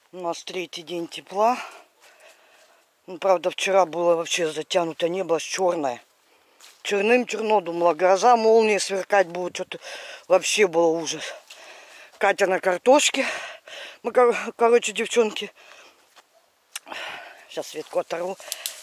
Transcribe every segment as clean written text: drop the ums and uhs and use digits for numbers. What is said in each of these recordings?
У нас третий день тепла. Ну, правда, вчера было вообще затянуто небо черное. Черным черно, думала, гроза, молния сверкать будет. Что-то вообще было ужас. Катя на картошке. Мы, короче, девчонки. Сейчас Светку оторву.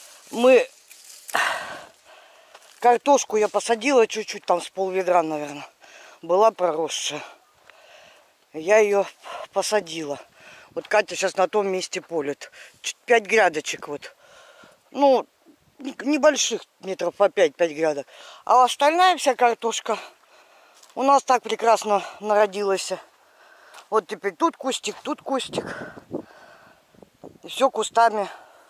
Картошку я посадила чуть-чуть, там с полведра, наверное. Была проросшая. Я ее посадила. Вот Катя сейчас на том месте полит. 5 грядочек вот. Ну, небольших, метров по 5 грядок. А остальная вся картошка у нас так прекрасно народилась. Вот теперь тут кустик, тут кустик. И все кустами.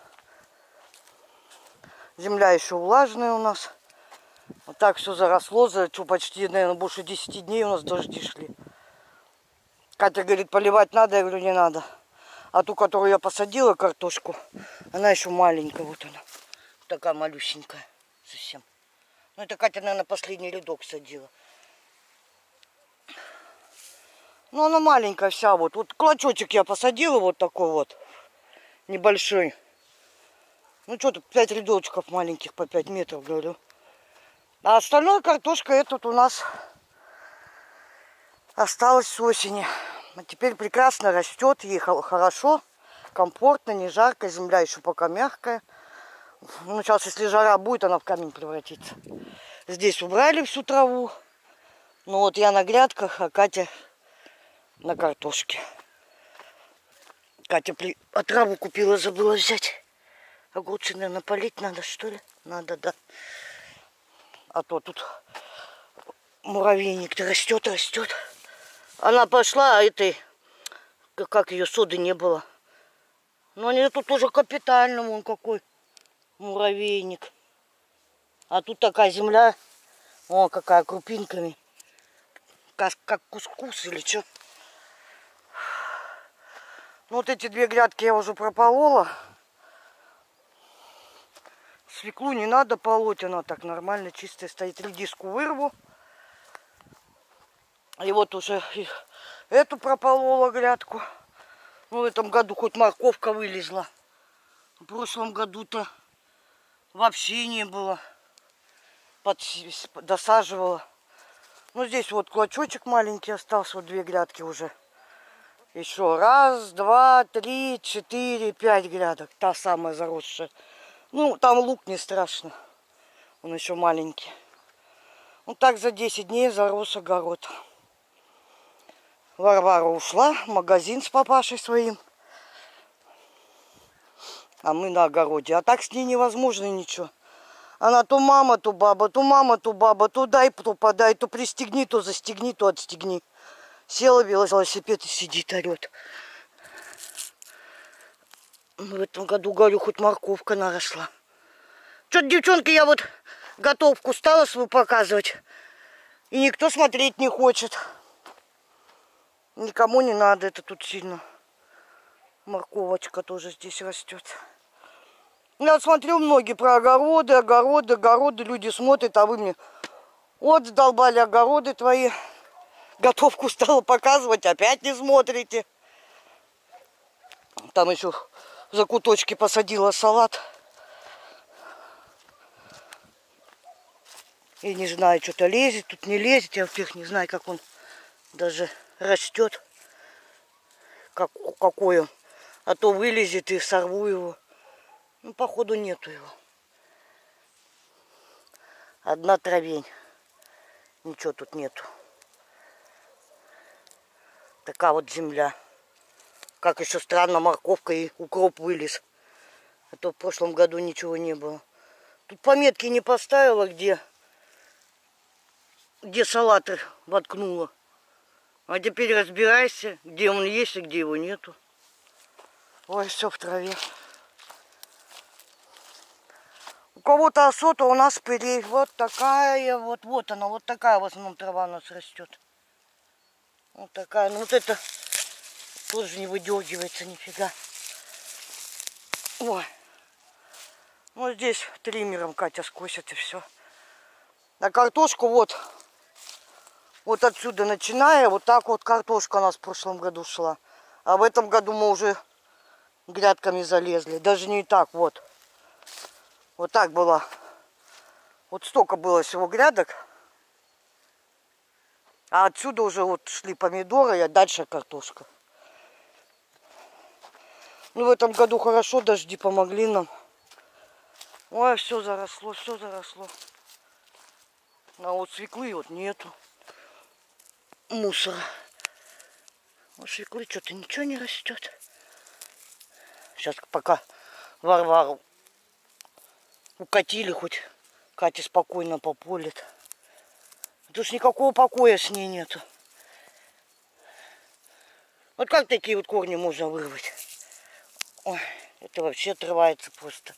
Земля еще влажная у нас. Вот так все заросло. За почти, наверное, больше 10 дней у нас дожди шли. Катя говорит, поливать надо. Я говорю, не надо. А ту, которую я посадила, картошку, она еще маленькая. Вот она. Такая малюсенькая совсем. Ну, это Катя, наверное, последний рядок садила. Ну, она маленькая вся. Вот клочочек я посадила вот такой вот. Небольшой. Ну, что-то 5 рядочков маленьких по 5 метров, говорю. А остальная картошка этот у нас осталась с осени. А теперь прекрасно растет, ей хорошо, комфортно, не жарко, земля еще пока мягкая. Ну, сейчас, если жара будет, она в камень превратится. Здесь убрали всю траву. Ну, вот я на грядках, а Катя на картошке. Катя траву купила, забыла взять. Огурцы, наверное, полить надо, что ли? Надо, да. А то тут муравейник-то растет. Она пошла, а этой, как ее, соды не было. Но они тут уже капитально, вон какой муравейник. А тут такая земля, о, какая крупинками. Как кускус или что. Ну, вот эти 2 грядки я уже прополола. Свеклу не надо полоть, она так нормально, чистая стоит. Редиску вырву. И вот уже эту прополола грядку. Ну, в этом году хоть морковка вылезла. В прошлом году-то вообще не было. Досаживала. Ну, здесь вот клочочек маленький остался, вот 2 грядки уже. Еще 1, 2, 3, 4, 5 грядок. Та самая заросшая. Ну, там лук не страшно. Он еще маленький. Вот так за 10 дней зарос огород. Варвара ушла в магазин с папашей своим. А мы на огороде. А так с ней невозможно ничего. Она то мама, то баба, то мама, то баба. То дай, то подай, то пристегни, то застегни, то отстегни. Села велосипед и сидит, орет. В этом году, говорю, хоть морковка наросла. Что-то, девчонки, я вот готовку стала свою показывать. И никто смотреть не хочет. Никому не надо это тут сильно. Морковочка тоже здесь растет. Я смотрю, многие про огороды. Люди смотрят, а вы мне вот задолбали огороды твои. Готовку стала показывать, опять не смотрите. Там еще в закуточке посадила салат. И не знаю, что-то лезет, тут не лезет. Я, во-первых, не знаю, как он даже растет. Какой он. А то вылезет и сорву его. Ну, походу, нету его. Одна травень. Ничего тут нету. Такая вот земля. Как еще странно, морковка и укроп вылез. А то в прошлом году ничего не было. Тут пометки не поставила, где салат воткнула. А теперь разбирайся, где он есть и где его нету. Ой, все в траве. У кого-то осота, у нас пылей. Вот такая, вот она, вот такая в основном трава у нас растет. Вот такая, ну вот это тоже не выдергивается нифига. Ой. Ну здесь триммером Катя скосит и все. А картошку вот отсюда начиная, вот так вот картошка у нас в прошлом году шла. А в этом году мы уже грядками залезли. Даже не так, вот. Вот так было. Вот столько было всего грядок. А отсюда уже вот шли помидоры, а дальше картошка. Ну, в этом году хорошо, дожди помогли нам. Ой, все заросло, все заросло. А вот свеклы вот нету. Мусора. Вот свеклы что-то ничего не растет. Сейчас пока Варвару укатили, хоть Катя спокойно пополит. Тут ж никакого покоя с ней нету. Вот как такие вот корни можно вырвать? Ой, это вообще отрывается просто.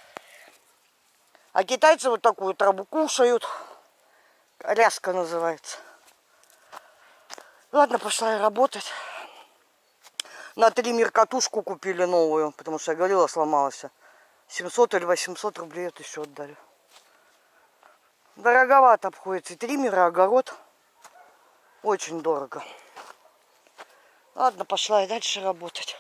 А китайцы вот такую траву кушают. Ряска называется. Ладно, пошла я работать. На триммер катушку купили новую, потому что я говорила, сломалась. 700 или 800 рублей это еще отдали. Дороговато обходится. И триммер, и огород. Очень дорого. Ладно, пошла я дальше работать.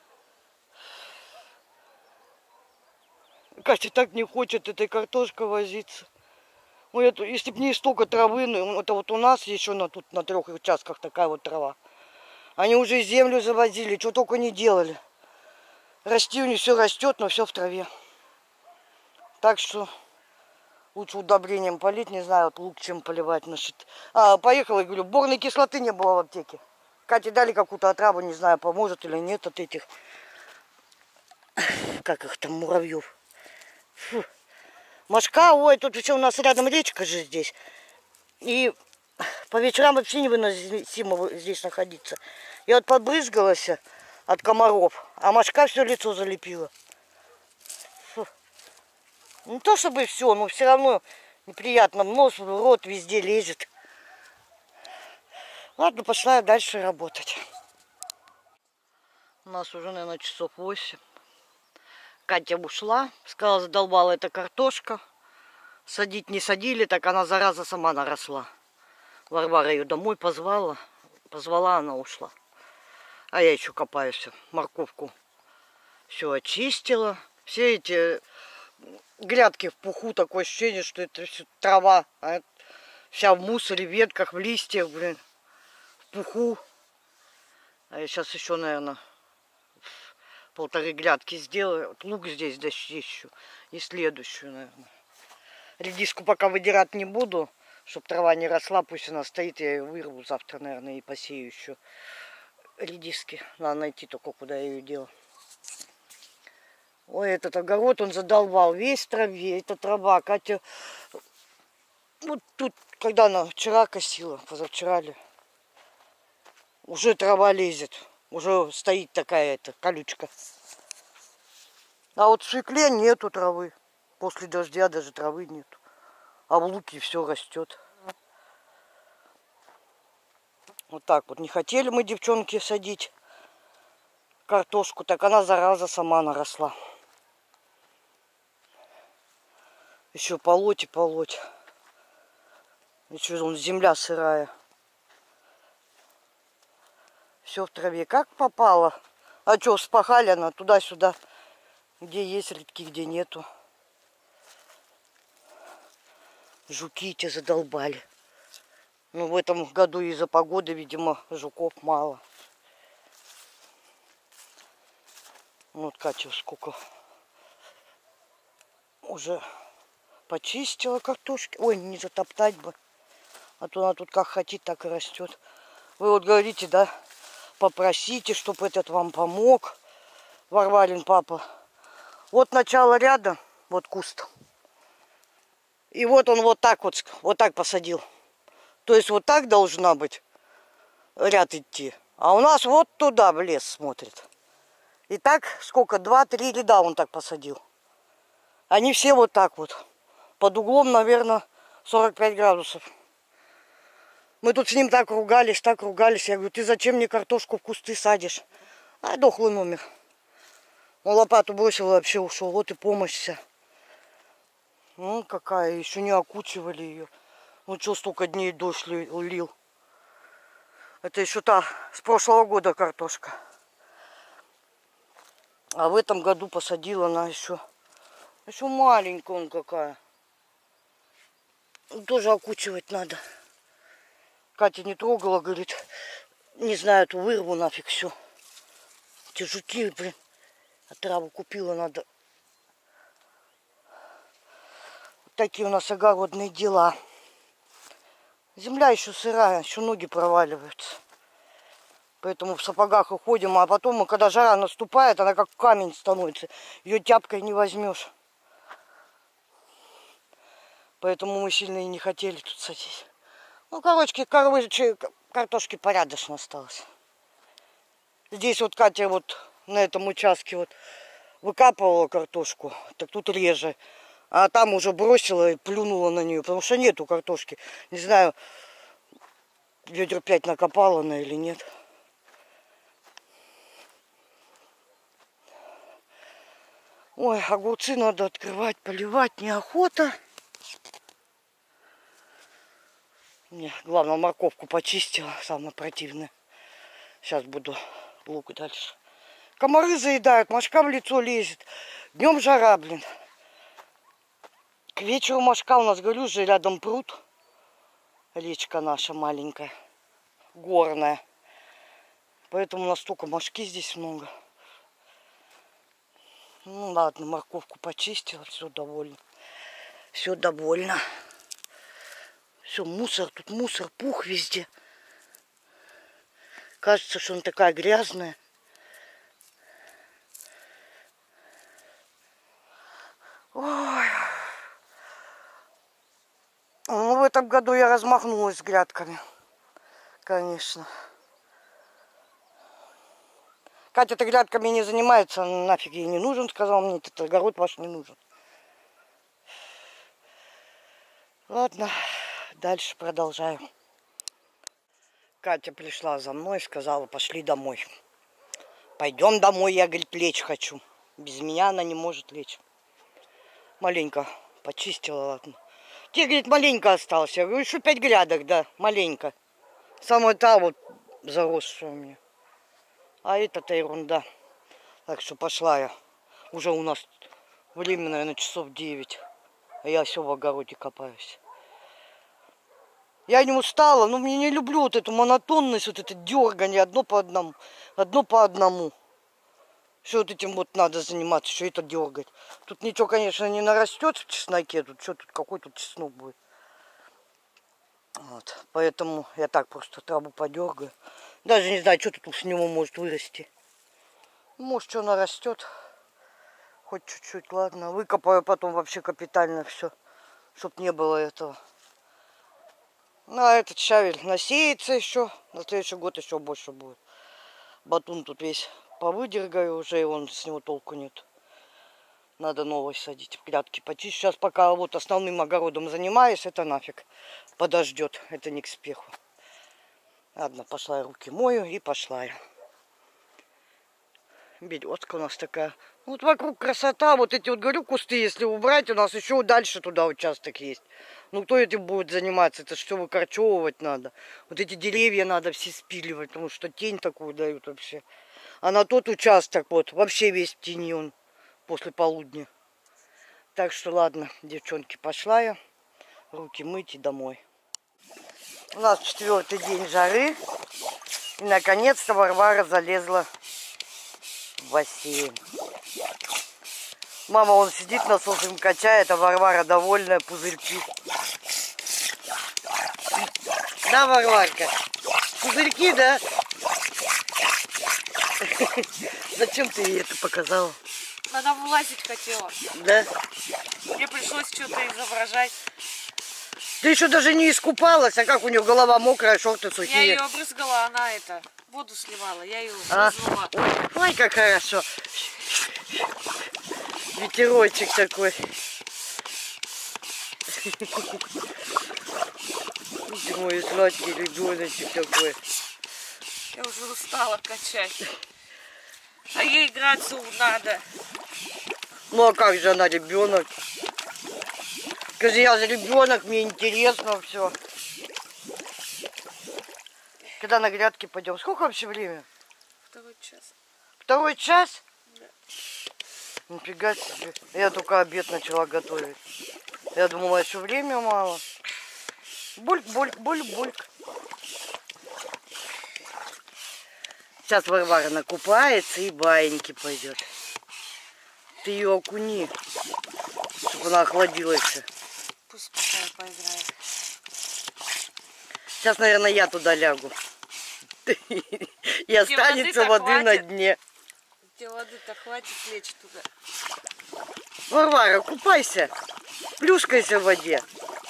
Катя так не хочет этой картошкой возиться. Ой, это, если бы не столько травы, ну, это вот у нас еще тут на 3 участках такая вот трава. Они уже землю завозили, что только не делали. Расти у них все растет, но все в траве. Так что лучше удобрением полить, не знаю, вот лук чем поливать. Значит. Поехала и говорю, борной кислоты не было в аптеке. Кате дали какую-то отраву, не знаю, поможет или нет от этих, как их там, муравьев. Фу. Мошка, ой, тут еще у нас рядом речка же здесь. И по вечерам вообще невыносимо здесь находиться. Я вот побрызгалась от комаров, а мошка все лицо залепила. Фу. Не то чтобы все, но все равно неприятно. В нос, в рот, везде лезет. Ладно, пошла я дальше работать. У нас уже, наверное, часов 8. Катя ушла. Сказала, задолбала эта картошка. Садить не садили, так она, зараза, сама наросла. Варвара ее домой позвала. Позвала, она ушла. А я еще копаюсь. Морковку все очистила. Все эти грядки в пуху. Такое ощущение, что это все трава. А это вся в мусоре, в ветках, в листьях, блин. В пуху. А я сейчас еще, наверное, 1,5 грядки сделаю. Вот лук здесь дощищу. И следующую, наверное. Редиску пока выдирать не буду, чтобы трава не росла. Пусть она стоит, я ее вырву завтра, наверное, и посею еще редиски. Надо найти только, куда я ее делаю. Ой, этот огород, он задолбал. Весь в траве, это трава. Катя, вот тут, когда она вчера косила, позавчера ли, уже трава лезет. Уже стоит такая колючка. А вот в свекле нету травы. После дождя даже травы нету. А в луке все растет. Вот так вот. Не хотели мы, девчонки, садить картошку, так она, зараза, сама наросла. Еще полоть и полоть. Еще вон земля сырая. Все в траве. Как попало? А что, вспахали она туда-сюда, где есть редки, где нету. Жуки эти задолбали. Ну, в этом году из-за погоды, видимо, жуков мало. Вот Катя сколько уже почистила картошки. Ой, не затоптать бы. А то она тут как хотит, так и растет. Вы вот говорите, да, попросите, чтобы этот вам помог. Варварин папа. Вот начало ряда, вот куст. И вот он вот так посадил. То есть вот так должна быть ряд идти. А у нас вот туда в лес смотрит. И так сколько? 2-3 ряда он так посадил. Они все вот так вот. Под углом, наверное, 45 градусов. Мы тут с ним так ругались. Я говорю, ты зачем мне картошку в кусты садишь? А дохлый номер. Он лопату бросил, вообще ушел. Вот и помощь вся. Ну, какая, еще не окучивали ее. Ну, что столько дней дождь лил. Это еще та с прошлого года картошка. А в этом году посадила она еще маленькая он какая. Тоже окучивать надо. Катя не трогала, говорит, не знаю, то вырву нафиг все. Эти жуки, блин. А траву купила, надо. Вот такие у нас огородные дела. Земля еще сырая, еще ноги проваливаются. Поэтому в сапогах уходим, а потом, когда жара наступает, она как камень становится. Ее тяпкой не возьмешь. Поэтому мы сильно и не хотели тут садить. Ну, короче, картошки порядочно осталось. Здесь вот Катя вот на этом участке вот выкапывала картошку, так тут реже. А там уже бросила и плюнула на нее, потому что нету картошки. Не знаю, ведер 5 накопала она или нет. Ой, огурцы надо открывать, поливать, неохота. Не, главное, морковку почистила, самое противное. Сейчас буду лук дальше. Комары заедают, мошка в лицо лезет. Днем жара, блин. К вечеру мошка у нас, говорю, же рядом пруд. Речка наша маленькая, горная. Поэтому настолько мошки здесь много. Ну ладно, морковку почистила, все довольно. Все довольно. Все, мусор, тут мусор, пух везде. Кажется, что он такая грязная. Ой. Ну, в этом году я размахнулась с грядками. Конечно. Катя-то грядками не занимается, нафиг ей не нужен, сказал мне, этот огород ваш не нужен. Ладно, дальше продолжаю. Катя пришла за мной, сказала, пошли домой. Пойдем домой, я, говорит, лечь хочу. Без меня она не может лечь. Маленько почистила, ладно. Тебе, говорит, маленько осталось. Я говорю, еще 5 грядок, да, маленько. Самая та вот заросшая у меня. А это-то ерунда. Так что пошла я. Уже у нас время, наверное, часов 9. А я все в огороде копаюсь. Я не устала, но мне не люблю вот эту монотонность, вот это дергание одно по одному. Одно по одному. Что вот этим вот надо заниматься, что это дергать. Тут ничего, конечно, не нарастет в чесноке. Тут что тут, какой тут чеснок будет. Вот. Поэтому я так просто траву подергаю. Даже не знаю, что тут с него может вырасти. Может, что нарастет. Хоть чуть-чуть, ладно. Выкопаю потом вообще капитально все. Чтоб не было этого. Ну, а этот щавель насеется еще. На следующий год еще больше будет. Батун тут весь повыдергаю уже, и он с него толку нет. Надо новый садить, грядки почистить. Сейчас пока вот основным огородом занимаюсь, это нафиг подождет. Это не к спеху. Ладно, пошла я руки мою и пошла я. Березка у нас такая. Вот вокруг красота. Вот эти вот, говорю, кусты, если убрать, у нас еще дальше туда участок есть. Ну, кто этим будет заниматься? Это что выкорчевывать надо. Вот эти деревья надо все спиливать, потому что тень такую дают вообще. А на тот участок вот вообще весь в тени он после полудня. Так что ладно, девчонки, пошла я. Руки мыть и домой. У нас 4-й день жары. И наконец-то Варвара залезла в бассейн. Мама, он сидит, насос им качает, а Варвара довольная, пузырьки. Да, Варварка? Пузырьки, да? Зачем ты ей это показала? Она вылазить хотела. Да? Мне пришлось что-то изображать. Ты еще даже не искупалась, а как у нее голова мокрая, шорты сухие. Я ее обрызгала, она воду сливала, я ее обрызгала. Ой, как хорошо. Ветерочек такой. Мой сладкий ребеночек такой. Я уже устала качать. А ей играться надо. Ну а как же она ребенок? Скажи, я же ребенок, мне интересно все. Когда на грядки пойдем? Сколько вообще время? 2 час. 2 час? Да. Нифига себе. Я только обед начала готовить. Я думала, еще время мало. Бульк, бульк, бульк, бульк. Сейчас Варвара накупается и баиньки пойдет. Ты ее окуни, чтобы она охладилась. Пусть пока поиграет. Сейчас, наверное, я туда лягу. И останется воды на дне. Где воды-то хватит лечь туда. Варвара, купайся. Плюшкайся в воде.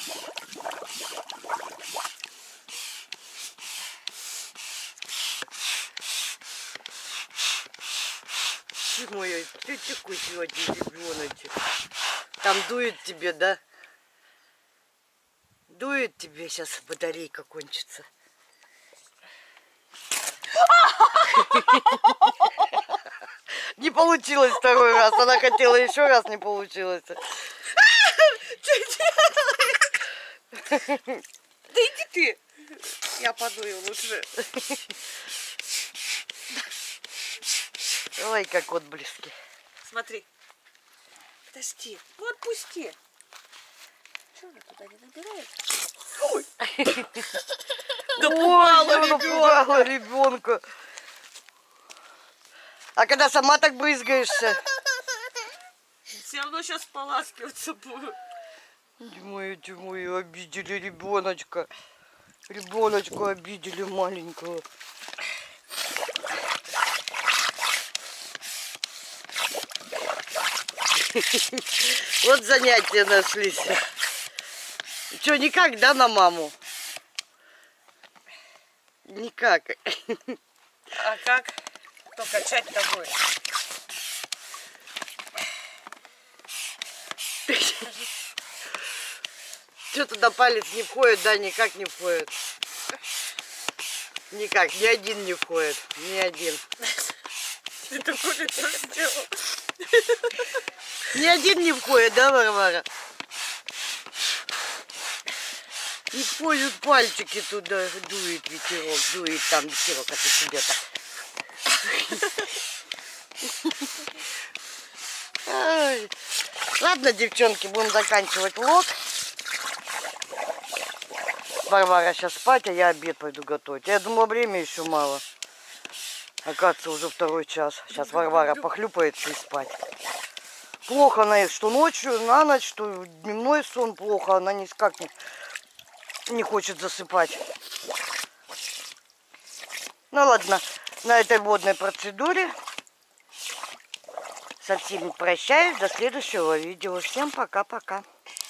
Ты мой, ты такой сегодня ребеночек. Там дует тебе, да? Дует тебе, сейчас батарейка кончится. Не получилось второй раз. Она хотела еще раз, не получилось. Да иди ты. Я подую лучше. Ой, как отблески. Смотри. Подожди. Ну отпусти. Что она туда не набирает? Ой, напугала ребенка. А когда сама так брызгаешься? Все равно сейчас поласкиваться буду. Тимой, обидели ребеночка. Ребеночка обидели маленького. Вот занятия нашлись. Че, никак, да, на маму? Никак. А как? Кто качать-то будет? Что туда палец не входит, да, никак не входит. Никак, ни один не входит, ни один. Ты такое лицо сделал. Ни один не входит, да, Варвара? Не входят пальчики туда, дует ветерок, дует там ветерок, а ты себе так. Ай. Ладно, девчонки, будем заканчивать влог. Варвара сейчас спать, а я обед пойду готовить. Я думала, время еще мало. Оказывается, уже 2 час. Сейчас Варвара похлюпается и спать. Плохо она, что ночью, на ночь, что дневной сон плохо. Она никак не хочет засыпать. Ну ладно, на этой водной процедуре со всеми прощаюсь. До следующего видео. Всем пока-пока.